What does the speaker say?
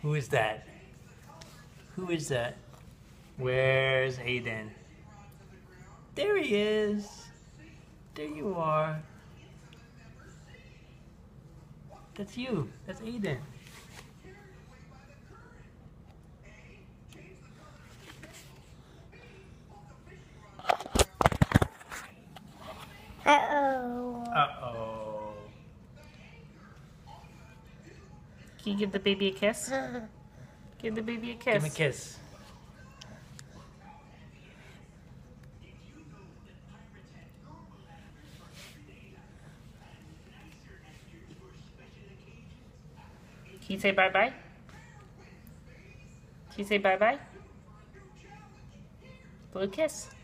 Who is that? Who is that? Where's Aiden? There he is. There you are. That's you. That's Aiden. Uh-oh. Uh-oh. Can you give the baby a kiss? Give the baby a kiss. Give him a kiss. Can you say bye-bye? Can you say bye-bye? Little kiss.